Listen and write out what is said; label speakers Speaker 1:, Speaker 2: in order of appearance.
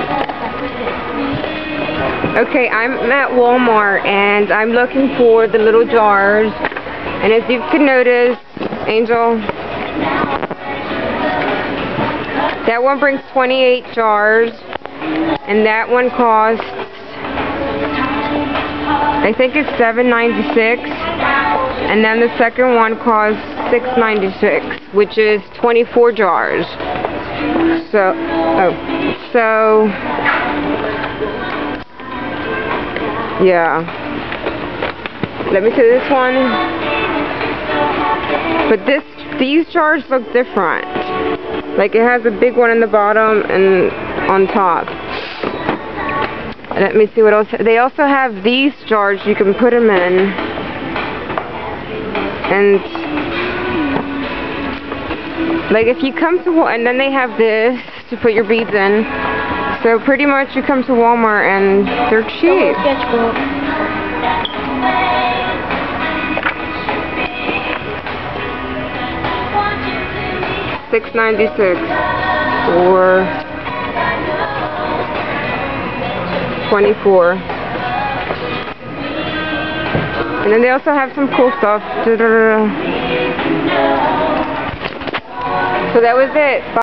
Speaker 1: Okay, I'm at Walmart and I'm looking for the little jars. And as you can notice, Angel, that one brings 28 jars. And that one costs, I think it's $7.96. And then the second one costs $6.96, which is 24 jars. So, yeah. Let me see this one. But these jars look different. Like it has a big one in the bottom and on top. Let me see what else. They also have these jars you can put them in. And like if you come to and then they have this to put your beads in. So pretty much you come to Walmart and they're cheap. $6.96 or 24. And then they also have some cool stuff. So that was it. Bye.